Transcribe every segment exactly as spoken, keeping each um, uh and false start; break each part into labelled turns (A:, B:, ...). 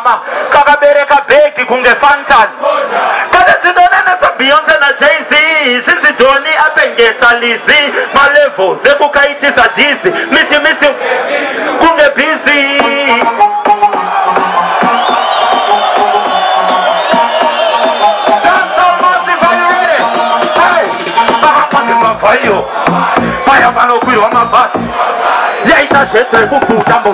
A: mama kakabereka beki kunge fantan kada zidonana za Beyonce na Jay-Z shinzi doni apengesa lizi malevo zekukaitisa dizi misi misi kunge busy Fire, fire, man, oh, we want my bus. Yeah, it's a shit, I move to Jambo.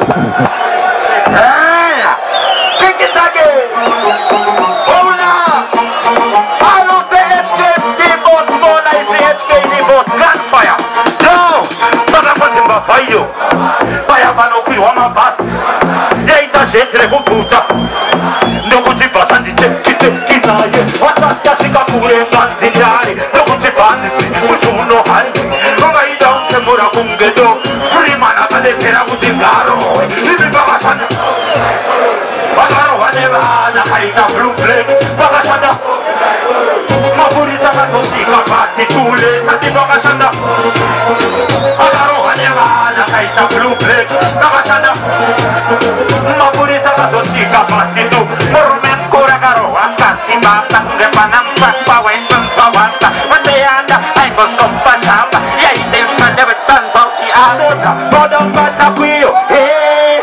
A: Hey, kick it again. Oh, no. I love the H K, the boss, more like the H K, the boss, gunfire. No, but I'm going to fire. Fire, man, oh, we want my bus. Yeah, it's a shit, I move to Jambo. No good to pass and the kit, kit, what's that? Jessica Pure, Banziniari, no good to pass it. No handi, Roma ida untemura kungedo, Freeman abaletera mutingaro, Ibi bagashana, Bagaro waneva na kaita blue flag, Bagashana, Mapurita katoshika pati tule, Tati bagashana, Bagaro waneva na kaita blue flag, Bagashana, Mapurita katoshika pati tu, Morumen koragaro, Akati mata, Repanam sakpa wentan sawanta, Mateyanda, Bos kompas apa? Ya itu yang dapat tanpa diamoja. Bodong baca kuyo. Eh.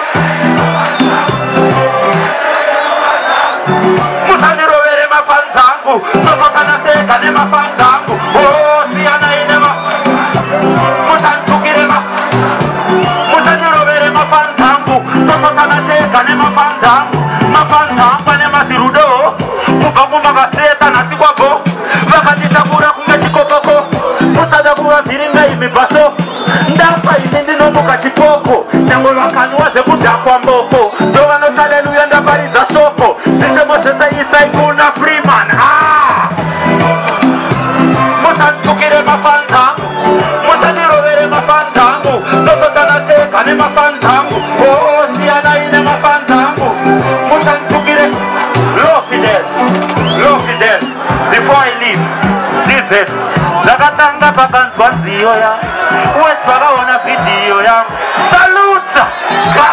A: Musani rovere mafanzangu. Toto tanate kane mafanzangu. Oh, siana ine ma. Musan tukire ma. Musani rovere mafanzangu. Toto tanate kane mafanzangu. Mafanzangu kane masirudo. Mufangu magaseta nasi kwako. Wakati chakura kungechi kokoko. Ziringa imibaso ndafa izindi nomuka chipoko Nango wakanua zekuja kwa mboko Doga no haleluya ndabari za soko Zichemo sesa isa ikuna Freeman Ah Musa ntukire mafanzangu Musa nirovere mafanzangu Toto tanateka ne mafanzangu Oh siana ine mafanzangu Musa ntukire Low Fidel Low Fidel Before I leave This is Zakatanga bakan swanziyo ya West baga wana video ya Salute